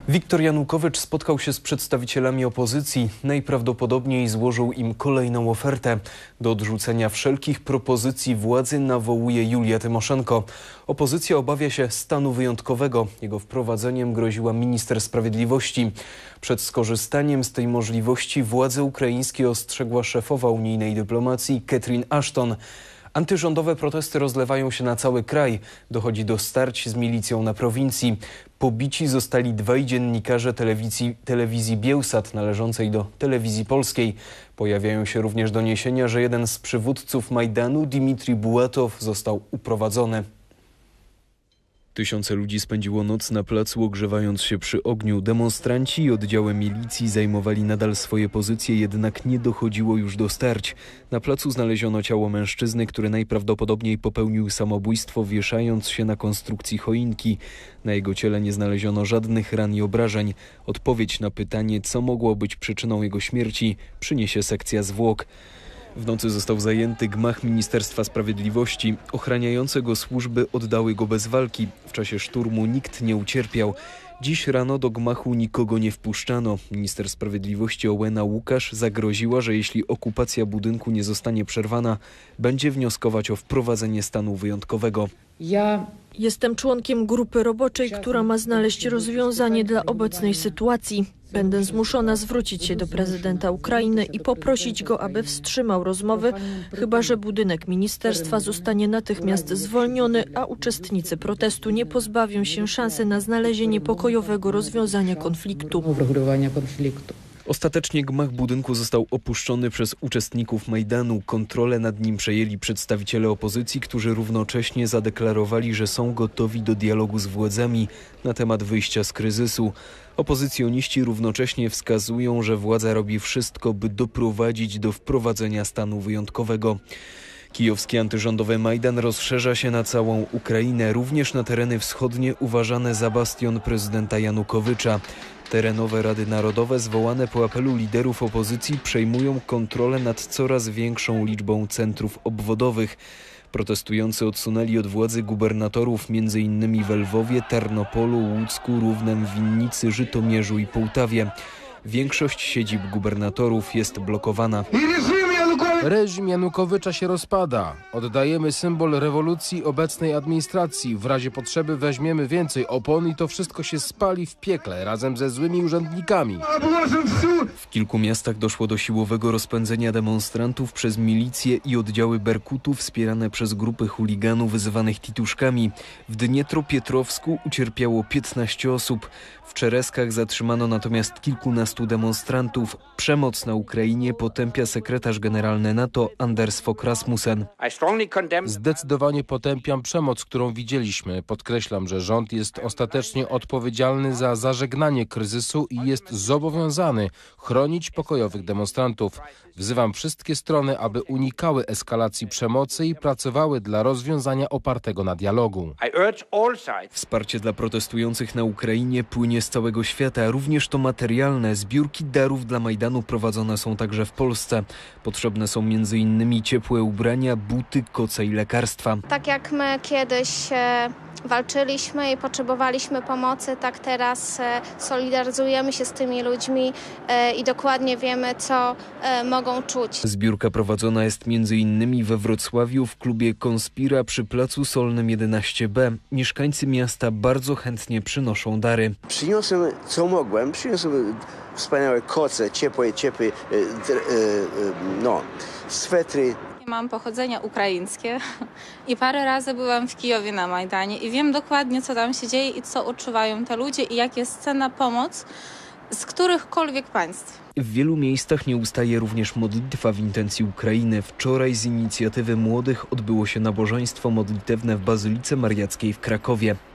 Viktor Janukowycz spotkał się z przedstawicielami opozycji. Najprawdopodobniej złożył im kolejną ofertę. Do odrzucenia wszelkich propozycji władzy nawołuje Julia Tymoszenko. Opozycja obawia się stanu wyjątkowego. Jego wprowadzeniem groziła minister sprawiedliwości. Przed skorzystaniem z tej możliwości władze ukraińskie ostrzegła szefowa unijnej dyplomacji Catherine Ashton. Antyrządowe protesty rozlewają się na cały kraj. Dochodzi do starć z milicją na prowincji. Pobici zostali dwaj dziennikarze telewizji Biełsat należącej do Telewizji Polskiej. Pojawiają się również doniesienia, że jeden z przywódców Majdanu, Dmitrij Bułatow, został uprowadzony. Tysiące ludzi spędziło noc na placu, ogrzewając się przy ogniu. Demonstranci i oddziały milicji zajmowali nadal swoje pozycje, jednak nie dochodziło już do starć. Na placu znaleziono ciało mężczyzny, który najprawdopodobniej popełnił samobójstwo, wieszając się na konstrukcji choinki. Na jego ciele nie znaleziono żadnych ran i obrażeń. Odpowiedź na pytanie, co mogło być przyczyną jego śmierci, przyniesie sekcja zwłok. W nocy został zajęty gmach Ministerstwa Sprawiedliwości. Ochraniające go służby oddały go bez walki. W czasie szturmu nikt nie ucierpiał. Dziś rano do gmachu nikogo nie wpuszczano. Minister Sprawiedliwości Ołena Łukasz zagroziła, że jeśli okupacja budynku nie zostanie przerwana, będzie wnioskować o wprowadzenie stanu wyjątkowego. Jestem członkiem grupy roboczej, która ma znaleźć rozwiązanie dla obecnej sytuacji. Będę zmuszona zwrócić się do prezydenta Ukrainy i poprosić go, aby wstrzymał rozmowy, chyba że budynek ministerstwa zostanie natychmiast zwolniony, a uczestnicy protestu nie pozbawią się szansy na znalezienie pokojowego rozwiązania konfliktu. Ostatecznie gmach budynku został opuszczony przez uczestników Majdanu. Kontrolę nad nim przejęli przedstawiciele opozycji, którzy równocześnie zadeklarowali, że są gotowi do dialogu z władzami na temat wyjścia z kryzysu. Opozycjoniści równocześnie wskazują, że władza robi wszystko, by doprowadzić do wprowadzenia stanu wyjątkowego. Kijowski antyrządowy Majdan rozszerza się na całą Ukrainę, również na tereny wschodnie uważane za bastion prezydenta Janukowycza. Terenowe Rady Narodowe zwołane po apelu liderów opozycji przejmują kontrolę nad coraz większą liczbą centrów obwodowych. Protestujący odsunęli od władzy gubernatorów m.in. w Lwowie, Tarnopolu, Łucku, Równem, Winnicy, Żytomierzu i Połtawie. Większość siedzib gubernatorów jest blokowana. Reżim Janukowycza się rozpada. Oddajemy symbol rewolucji obecnej administracji. W razie potrzeby weźmiemy więcej opon i to wszystko się spali w piekle razem ze złymi urzędnikami. W kilku miastach doszło do siłowego rozpędzenia demonstrantów przez milicję i oddziały Berkutu wspierane przez grupy chuliganów zwanych tituszkami. W Dniepropietrowsku ucierpiało 15 osób. W Czereskach zatrzymano natomiast kilkunastu demonstrantów. Przemoc na Ukrainie potępia sekretarz generalny NATO Anders Fogh Rasmussen. Zdecydowanie potępiam przemoc, którą widzieliśmy. Podkreślam, że rząd jest ostatecznie odpowiedzialny za zażegnanie kryzysu i jest zobowiązany chronić pokojowych demonstrantów. Wzywam wszystkie strony, aby unikały eskalacji przemocy i pracowały dla rozwiązania opartego na dialogu. Wsparcie dla protestujących na Ukrainie płynie z całego świata, również to materialne. Zbiórki darów dla Majdanu prowadzone są także w Polsce. Potrzebne są m.in. ciepłe ubrania, buty, koce i lekarstwa. Tak jak my kiedyś walczyliśmy i potrzebowaliśmy pomocy, tak teraz solidaryzujemy się z tymi ludźmi i dokładnie wiemy, co mogą czuć. Zbiórka prowadzona jest m.in. we Wrocławiu w klubie Konspira przy Placu Solnym 11B. Mieszkańcy miasta bardzo chętnie przynoszą dary. Przyniosłem co mogłem, przyniosłem wspaniałe koce, ciepłe swetry. Mam pochodzenie ukraińskie i parę razy byłam w Kijowie na Majdanie i wiem dokładnie, co tam się dzieje i co odczuwają te ludzie i jak jest cenna pomoc z którychkolwiek państw. W wielu miejscach nie ustaje również modlitwa w intencji Ukrainy. Wczoraj z inicjatywy młodych odbyło się nabożeństwo modlitewne w Bazylice Mariackiej w Krakowie.